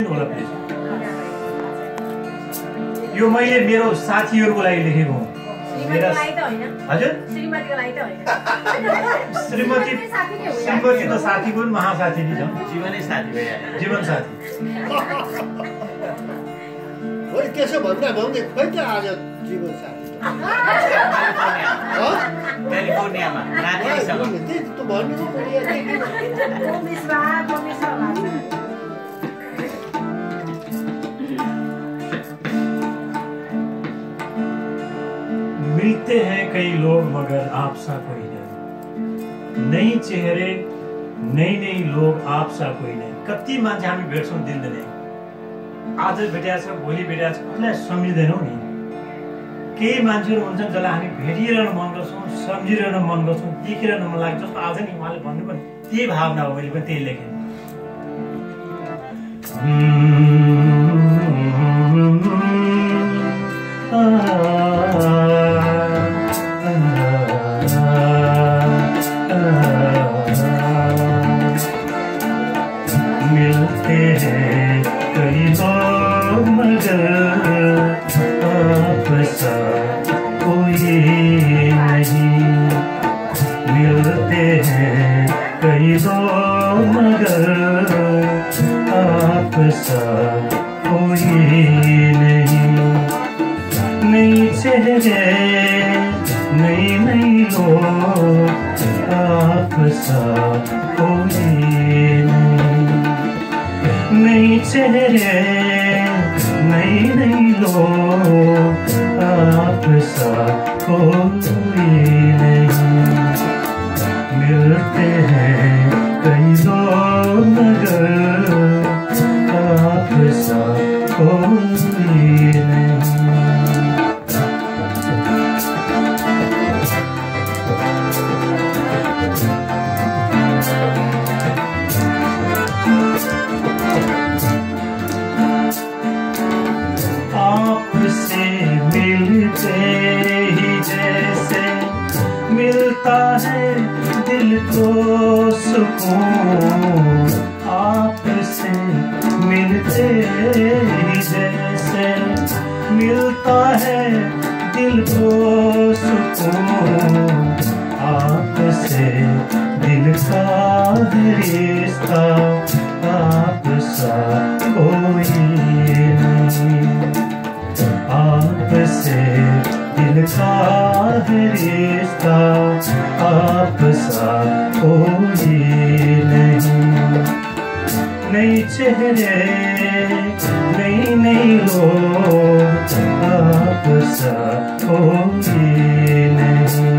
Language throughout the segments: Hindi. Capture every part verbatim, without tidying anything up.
होला प्लिज। यो मैले मेरो साथीहरूको लागि लेखेको हुँ। हजुर श्रीमतीको लागि त होइन। श्रीमती श्रीमती त साथी पनि महासाथी नि छ। जीवनै साथी भयो। जीवन साथी होइन त्यसो भन्दा भन्दै खोइ त आज जीवन साथी क्यालिफोर्नियामा नातिसँग त्यही त भन्नु मिलते हैं कई लोग मगर आप सा कोई नहीं। नई चेहरे नई नई लोग आप सा कोई नहीं। कति मान्छे हामी भेट्छौँ दिनदिनै। आज भेटेको छ भोलि भेटेको छ कसलाई सम्झिँदैनौँ नि। केही मान्छेहरू हुन्छन् जसलाई हामी भेटिरहन मन गर्छौँ, सम्झिरहन मन गर्छौँ, देखिरहन मन लाग्छ। जस्तो आज नि उहाँले भन्नु पनि त्यही भावना हो। मैले पनि त्यही लेखेँ। मिलते हैं कई लोग मगर आप सा कोई नहीं। मिलते हैं कई लोग मगर आप सा कोई नहीं। नई चेहरे नई नई लोग आप सा कोई नहीं। नई चेहरे नई नई लोग आप सा कोई नहीं। मिलते हैं कई लोग मगर आप सा कोई नहीं। आपसे मिलते ही जैसे मिलता है दिल को सुकून। आपसे मिलते ही जैसे मिलता है दिल को सुकून। आपसे दिल का रिश्ता आप सा कोई नहीं। आपसे दिल का रिश्ता आप सा कोई नहीं। नई चेहरे नई नई लोग आप सा कोई नहीं।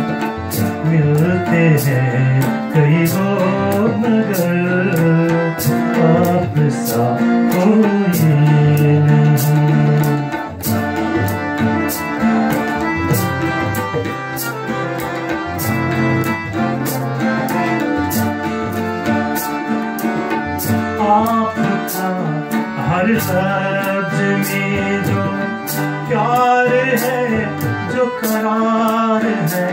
मिलते हैं कई लोग मगर आप सा कोई नहीं। आपका हर लफ्ज में जो प्यार है जो करार है।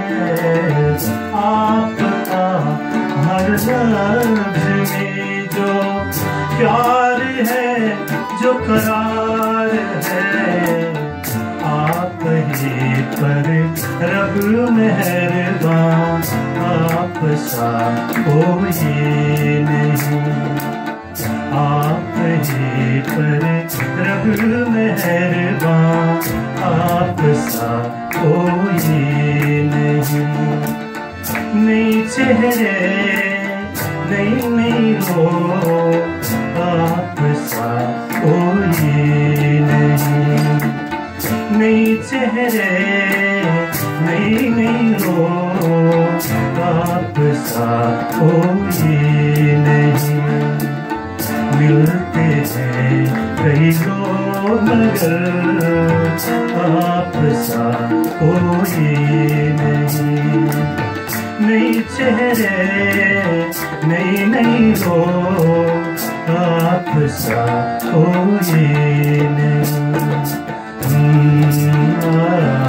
आपका हर लफ्ज में जो प्यार है जो करार है। आप ही पर रब मेहरबान आप सा कोई नहीं। आप ही पर रब मेहरबान आप सा कोई नहीं। नई चेहरे नई नई लोग आप सा कोई नहीं। नई चेहरे नई नई लोग आप सा कोई नहीं। मिलते हैं कई लोग मगर आप सा कोई नहीं। नई चेहरे नई नई लोग आप सा कोई नहीं।